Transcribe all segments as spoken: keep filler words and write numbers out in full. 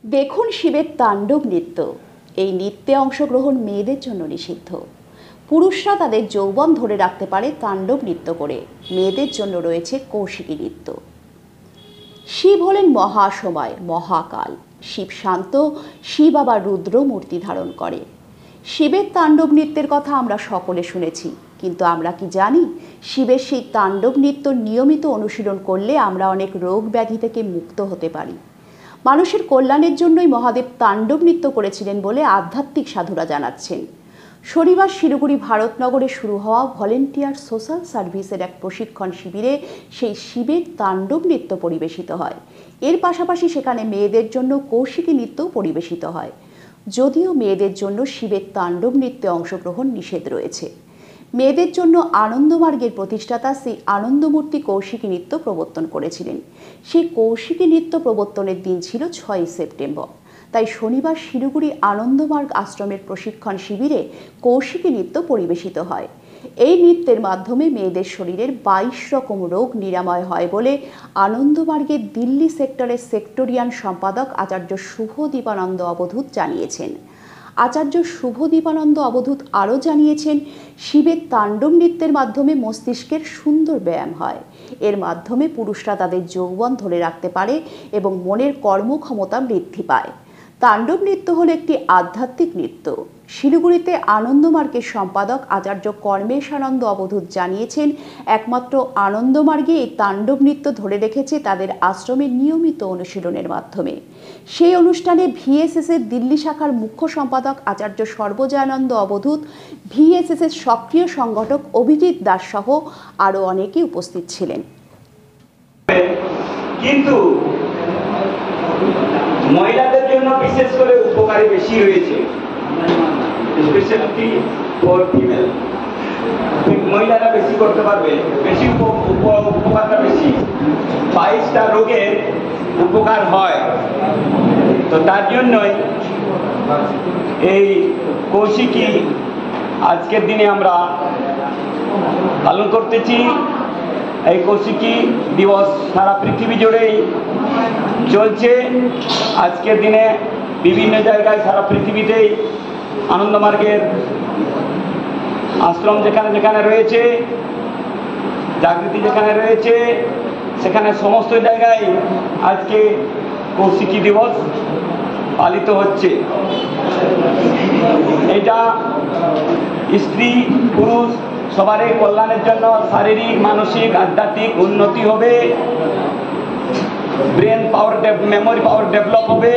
দেখুন শিবের তাণ্ডব নৃত্য। এই নৃত্যে অংশগ্রহণ মেয়েদের জন্য নিষিদ্ধ। পুরুষরা তাদের যৌবন ধরে রাখতে পারে তাণ্ডব নৃত্য করে। মেয়েদের জন্য রয়েছে কৌশিকী নৃত্য। শিব হলেন মহাসময়, মহাকাল। শিব শান্ত, শিব আবার রুদ্র মূর্তি ধারণ করে। শিবের তাণ্ডব নৃত্যের কথা আমরা সকলে শুনেছি, কিন্তু আমরা কি জানি শিবের সেই তাণ্ডব নৃত্য নিয়মিত অনুশীলন করলে আমরা অনেক রোগ ব্যাধি থেকে মুক্ত হতে পারি। মানুষের কল্যাণের জন্যই মহাদেব তাণ্ডব নৃত্য করেছিলেন বলে আধ্যাত্মিক সাধুরা জানাচ্ছেন। শনিবার শিলিগুড়ি ভারতনগরে শুরু হওয়া ভলেন্টিয়ার সোশ্যাল সার্ভিসের এক প্রশিক্ষণ শিবিরে সেই শিবের তাণ্ডব নৃত্য পরিবেশিত হয়। এর পাশাপাশি সেখানে মেয়েদের জন্য কৌশিকী নৃত্যও পরিবেশিত হয়। যদিও মেয়েদের জন্য শিবের তাণ্ডব নৃত্যে অংশগ্রহণ নিষেধ রয়েছে। মেয়েদের জন্য আনন্দমার্গের প্রতিষ্ঠাতা শ্রী আনন্দমূর্তি কৌশিকী নৃত্য প্রবর্তন করেছিলেন। সেই কৌশিকী নৃত্য প্রবর্তনের দিন ছিল ছয়ই সেপ্টেম্বর। তাই শনিবার শিলিগুড়ি আনন্দমার্গ আশ্রমের প্রশিক্ষণ শিবিরে কৌশিকী নৃত্য পরিবেশিত হয়। এই নৃত্যের মাধ্যমে মেয়েদের শরীরের বাইশ রকম রোগ নিরাময় হয় বলে আনন্দমার্গের দিল্লি সেক্টরের সেক্টরিয়ান সম্পাদক আচার্য শুভদীপানন্দ অবধূত জানিয়েছেন। আচার্য শুভদীপানন্দ অবধূত আরও জানিয়েছেন, শিবের তাণ্ডব নৃত্যের মাধ্যমে মস্তিষ্কের সুন্দর ব্যায়াম হয়। এর মাধ্যমে পুরুষরা তাদের যৌবন ধরে রাখতে পারে এবং মনের কর্মক্ষমতা বৃদ্ধি পায়। তাণ্ডব নৃত্য হল একটি আধ্যাত্মিক নৃত্য। শিলিগুড়িতে আনন্দমার্গের সম্পাদক আচার্য কর্মেশানন্দ অবধূত জানিয়েছেন, একমাত্র আনন্দমার্গে এই তাণ্ডব নৃত্য ধরে রেখেছে তাদের আশ্রমের নিয়মিত অনুশীলনের মাধ্যমে। সেই অনুষ্ঠানে ভিএসএস এর দিল্লি শাখার মুখ্য সম্পাদক আচার্য সর্বজয়ানন্দ অবধূত, ভিএসএস এর সক্রিয় সংগঠক অভিজিৎ দাস সহ আরও অনেকে উপস্থিত ছিলেন। কিন্তু মহিলাদের জন্য বিশেষ করে উপকারী বেশি রয়েছে, স্পেশালিটি ফর ফিমেল। মহিলারা বেশি করতে পারবে, বেশি উপকারটা বেশি। বাইশটা রোগের উপকার হয়, তো তার জন্যই এই কৌশিকী আজকের দিনে আমরা পালন করতেছি। এই কৌশিকী দিবস সারা পৃথিবী জুড়েই চলছে। আজকের দিনে বিভিন্ন জায়গায় সারা পৃথিবীতেই আনন্দমার্গের আশ্রম যেখানে যেখানে রয়েছে, জাগৃতি যেখানে রয়েছে, সেখানে সমস্ত জায়গায় আজকে কৌশিকী দিবস পালিত হচ্ছে। এটা স্ত্রী পুরুষ সবারই কল্যাণের জন্য শারীরিক, মানসিক, আধ্যাত্মিক উন্নতি হবে, brain power, memory power develop হবে।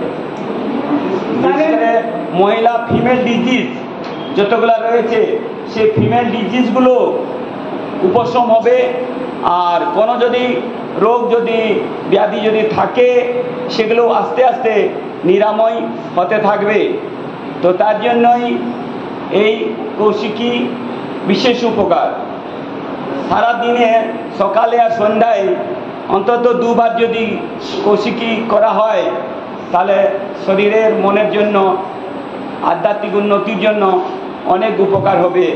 মহিলা ফিমেল ডিজিজ যতগুলো রয়েছে সেই ফিমেল ডিজিজগুলো উপশম হবে। আর কোনো যদি রোগ যদি ব্যাধি যদি থাকে সেগুলো আস্তে আস্তে নিরাময় হতে থাকবে। তো তার জন্যই এই কৌশিকী বিশেষ উপকার। সারাদিনে সকালে আর সন্ধ্যায় অন্তত দুবার যদি কৌশিকী করা হয় তাহলে শরীরের, মনের জন্য, আধ্যাত্মিক উন্নতির জন্য অনেক উপকার হবে।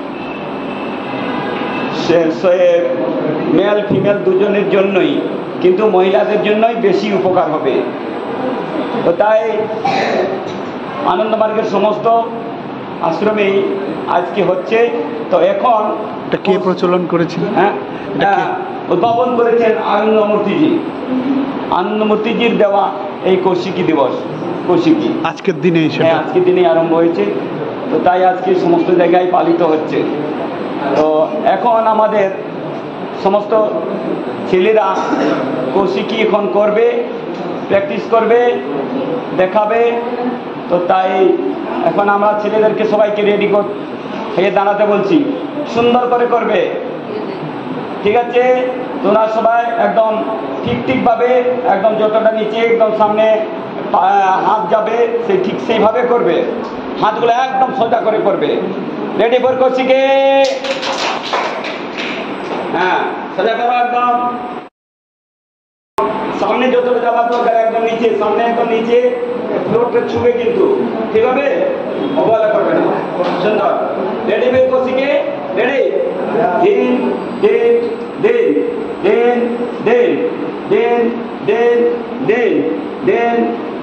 মেল ফিমেল দুজনের জন্যই, কিন্তু মহিলাদের জন্যই বেশি উপকার হবে। তো তাই আনন্দমার্গের সমস্ত আশ্রমেই আজকে হচ্ছে। তো এখন এটা কে প্রচলন করেছেন? হ্যাঁ, উদ্ভাবন করেছেন আনন্দমূর্তিজি। আনন্দমূর্তিজির দেওয়া এই কৌশিকী দিবস, কৌশিকী আজকের দিনে হ্যাঁ আজকের দিনেই আরম্ভ হয়েছে। তো তাই আজকে সমস্ত জায়গায় পালিত হচ্ছে। তো এখন আমাদের সমস্ত ছেলেরা কৌশিকী এখন করবে, প্র্যাকটিস করবে, দেখাবে। তো তাই এখন আমরা ছেলেদেরকে সবাইকে রেডি হয়ে দাঁড়াতে বলছি, সুন্দর করে করবে, ঠিক আছে? তোমরা সবাই একদম ঠিক ঠিকভাবে, একদম যতটা নিচে একদম সামনে হাত যাবে সেই ঠিক সেইভাবে করবে। হাতগুলো একদম সোজা করে করবে। Ready for Kaushiki. হ্যাঁ, সোজা করো একদম। সামনে যতটা যাওয়ার দরকার একদম নিচে, সামনে একদম নিচে, ফ্লোরটা ছুবে কিন্তু, ঠিক হবে? অবহেলা করবে না। সুন্দর। Ready for Kaushiki. রেডি। দিন দিন দিন দিন দিন দিন দিন দিন দিন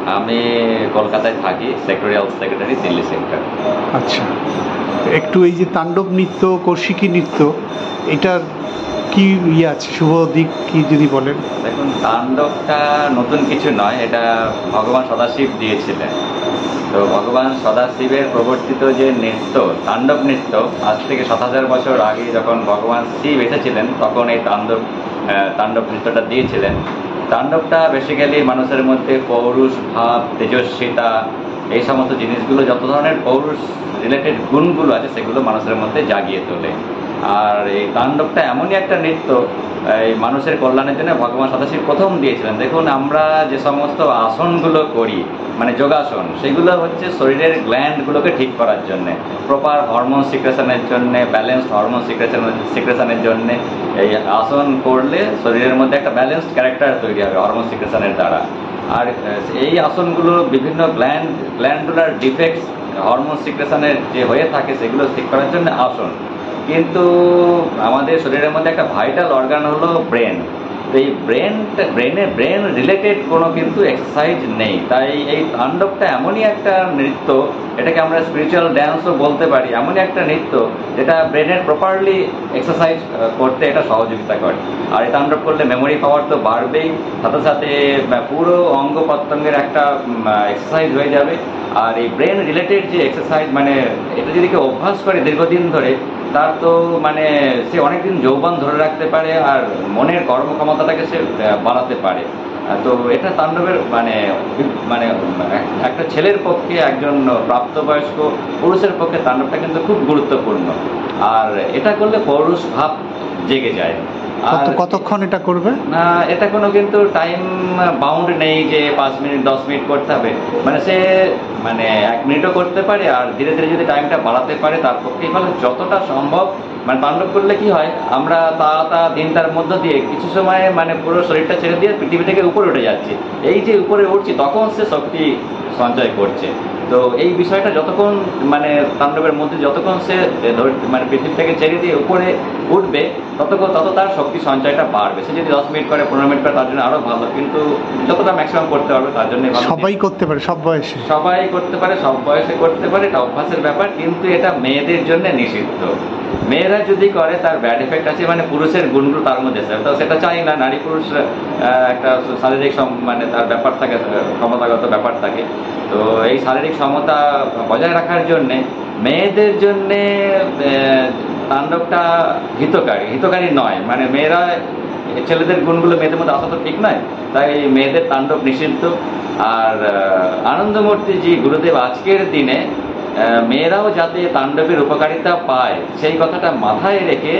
আমি কলকাতায় থাকি, সেক্রেটারিয়াল সেক্রেটারি, দিল্লি সেক্টর। আচ্ছা, একটু এই যে তাণ্ডব নৃত্য, কৌশিকী নৃত্য, এটার কি ইয়ে আছে, শুভ দিক কি যদি বলেন? দেখুন, তাণ্ডবটা নতুন কিছু নয়, এটা ভগবান সদাশিব দিয়েছিলেন। তো ভগবান সদাশিবের প্রবর্তিত যে নৃত্য, তাণ্ডব নৃত্য, আজ থেকে সাত হাজার বছর আগে যখন ভগবান শিব এসেছিলেন তখন এই তাণ্ডব তাণ্ডব নৃত্যটা দিয়েছিলেন। তাণ্ডবটা বেসিক্যালি মানুষের মধ্যে পৌরুষ ভাব, তেজস্বিতা, এই সমস্ত জিনিসগুলো, যত ধরনের পৌরুষ রিলেটেড গুণগুলো আছে সেগুলো মানুষের মধ্যে জাগিয়ে তোলে। আর এই তাণ্ডবটা এমনই একটা নৃত্য, এই মানুষের কল্যাণের জন্য ভগবান সদাশিব প্রথম দিয়েছিলেন। দেখুন, আমরা যে সমস্ত আসনগুলো করি, মানে যোগাসন, সেগুলো হচ্ছে শরীরের গ্ল্যান্ডগুলোকে ঠিক করার জন্যে, প্রপার হরমোন সিক্রেশনের জন্যে, ব্যালেন্সড হরমোন সিক্রেশন সিক্রেশনের জন্যে। এই আসন করলে শরীরের মধ্যে একটা ব্যালেন্সড ক্যারেক্টার তৈরি হবে হরমোন সিক্রেশনের দ্বারা। আর এই আসনগুলো বিভিন্ন গ্ল্যান্ড গ্ল্যান্ডুলার ডিফেক্টস হরমোন সিক্রেশনের যে হয়ে থাকে সেগুলো ঠিক করার জন্য আসন। কিন্তু আমাদের শরীরের মধ্যে একটা ভাইটাল অর্গান হলো ব্রেন। তো এই ব্রেনটা ব্রেনে ব্রেন রিলেটেড কোনো কিন্তু এক্সারসাইজ নেই। তাই এই তাণ্ডবটা এমনই একটা নৃত্য, এটাকে আমরা স্পিরিচুয়াল ড্যান্সও বলতে পারি, এমনই একটা নৃত্য যেটা ব্রেনের প্রপারলি এক্সারসাইজ করতে এটা সহযোগিতা করে। আর এই তাণ্ডব করলে মেমোরি পাওয়ার তো বাড়বেই, সাথে সাথে পুরো অঙ্গ প্রত্যঙ্গের একটা এক্সারসাইজ হয়ে যাবে। আর এই ব্রেন রিলেটেড যে এক্সারসাইজ, মানে এটা যদি কেউ অভ্যাস করে দীর্ঘদিন ধরে, তার তো মানে সে অনেকদিন যৌবন ধরে রাখতে পারে আর মনের কর্মক্ষমতাটাকে সে বাড়াতে পারে। তো এটা তাণ্ডবের মানে মানে একটা ছেলের পক্ষে, একজন প্রাপ্তবয়স্ক পুরুষের পক্ষে তাণ্ডবটা কিন্তু খুব গুরুত্বপূর্ণ। আর এটা করলে পৌরুষ ভাব জেগে যায়। আর কতক্ষণ এটা করবে? না, এটা কোনো কিন্তু টাইম বাউন্ড নেই যে পাঁচ মিনিট দশ মিনিট করতে হবে। মানে সে মানে এক মিনিটও করতে পারে, আর ধীরে ধীরে যদি টাইমটা বাড়াতে পারে তার পক্ষেই ভালো, যতটা সম্ভব। মানে তাণ্ডব করলে কি হয়, আমরা তা তা দিনটার মধ্য দিয়ে কিছু সময় মানে পুরো শরীরটা ছেড়ে দিয়ে পৃথিবী থেকে উপরে উঠে যাচ্ছি। এই যে উপরে উঠছি তখন সে শক্তি সঞ্চয় করছে। তো এই বিষয়টা যতক্ষণ মানে তাণ্ডবের মধ্যে যতক্ষণ সে মানে পৃথিবী থেকে ছেড়ে দিয়ে উপরে উঠবে ততক্ষণ তত তার শক্তি সঞ্চয়টা বাড়বে। সে যদি দশ মিনিট করে, পনেরো মিনিট করে, তার জন্য আরো ভালো। কিন্তু যতটা ম্যাক্সিমাম করতে পারবে তার জন্য ভালো। সবাই করতে পারে, সব বয়সে সবাই করতে পারে, সব বয়সে করতে পারে, এটা অভ্যাসের ব্যাপার। কিন্তু এটা মেয়েদের জন্য নিষিদ্ধ। মেয়েরা যদি করে তার ব্যাড এফেক্ট আছে, মানে পুরুষের গুণগুলো তার মধ্যে আছে। তো সেটা চাই না, নারী পুরুষ একটা শারীরিক মানে তার ব্যাপার থাকে, ক্ষমতাগত ব্যাপার থাকে। তো এই শারীরিক সমতা বজায় রাখার জন্যে মেয়েদের জন্যে তাণ্ডবটা হিতকারী হিতকারী নয়। মানে মেয়েরা ছেলেদের গুণগুলো মেয়েদের মধ্যে আসা তো ঠিক নয়, তাই মেয়েদের তাণ্ডব নিষিদ্ধ। আর আনন্দমূর্তি জি গুরুদেব আজকের দিনে মেয়েরাও যাতে তাণ্ডবের উপকারিতা পায় সেই কথাটা মাথায় রেখে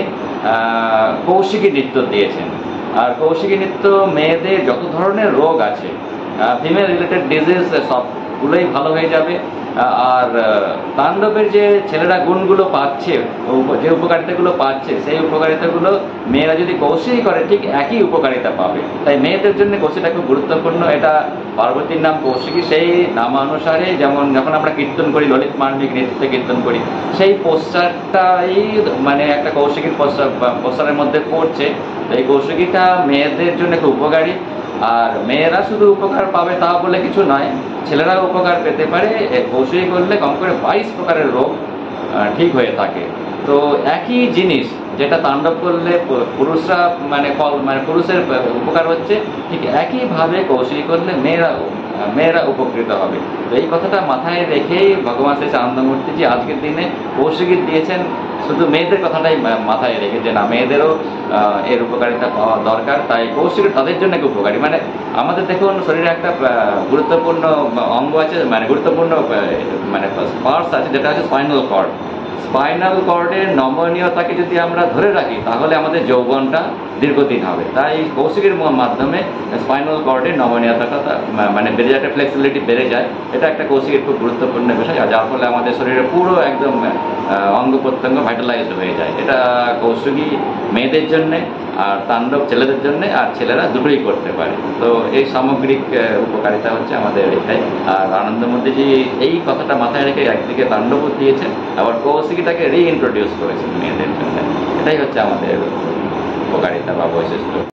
কৌশিকী নৃত্য দিয়েছেন। আর কৌশিকী নৃত্য মেয়েদের যত ধরনের রোগ আছে, ফিমেল রিলেটেড ডিজিজ, সবগুলোই ভালো হয়ে যাবে। আর তাণ্ডবের যে ছেলেরা গুণগুলো পাচ্ছে, যে উপকারিতাগুলো পাচ্ছে, সেই উপকারিতাগুলো মেয়েরা যদি কৌশিকী করে ঠিক একই উপকারিতা পাবে। তাই মেয়েদের জন্য কৌশিকটা খুব গুরুত্বপূর্ণ। এটা পার্বতীর নাম কৌশিকী, সেই নামানুসারে যেমন যখন আমরা কীর্তন করি, ললিত মার্মিক নৃত্যে কীর্তন করি, সেই পোস্টারটাই মানে একটা কৌশিকীর পোস্টার পোস্টারের মধ্যে পড়ছে। এই কৌশিকীটা মেয়েদের জন্য খুব উপকারী। আর মেয়েরা শুধু উপকার পাবে তা বলে কিছু নয়, ছেলেরাও উপকার পেতে পারে। কৌশিকী করলে কম করে বাইশ প্রকারের রোগ ঠিক হয়ে থাকে। তো একই জিনিস যেটা তাণ্ডব করলে পুরুষরা মানে কল মানে পুরুষের উপকার হচ্ছে, ঠিক একইভাবে কৌশিকী করলে মেয়েরা মেয়েরা উপকৃত হবে। তো এই কথাটা মাথায় রেখেই ভগবান শ্রী আনন্দমূর্তিজি আজকের দিনে কৌশিকী দিয়েছেন, শুধু মেয়েদের কথাটাই মাথায় রেখে যে না, মেয়েদেরও এর উপকারিতা পাওয়া দরকার। তাই কৌশিকী তাদের জন্য খুব উপকারী। মানে আমাদের দেখুন শরীরে একটা গুরুত্বপূর্ণ অঙ্গ আছে, মানে গুরুত্বপূর্ণ মানে পার্টস আছে, যেটা হচ্ছে স্পাইনাল কর্ড। স্পাইনাল কর্ডের নমনীয়তাকে যদি আমরা ধরে রাখি তাহলে আমাদের যৌবনটা দীর্ঘদিন হবে। তাই কৌশিকীর মাধ্যমে স্পাইনাল কর্ডের নমনীয়তাটা মানে বেড়ে যায়, ফ্লেক্সিবিলিটি বেড়ে যায়। এটা একটা কৌশিকীর খুব গুরুত্বপূর্ণ বিষয়, যার ফলে আমাদের শরীরে পুরো একদম অঙ্গ প্রত্যঙ্গ ভাইটালাইজড হয়ে যায়। এটা কৌশিকী মেয়েদের জন্যে, আর তাণ্ডব ছেলেদের জন্যে, আর ছেলেরা দুটোই করতে পারে। তো এই সামগ্রিক উপকারিতা হচ্ছে আমাদের এটাই। আর আনন্দমূর্তিজি এই কথাটা মাথায় রেখে একদিকে তাণ্ডবও দিয়েছেন, আবার কৌশিকীটাকে রিইন্ট্রোডিউস করেছেন মেয়েদের জন্য। এটাই হচ্ছে আমাদের উপকারিতা বা বৈশিষ্ট্য।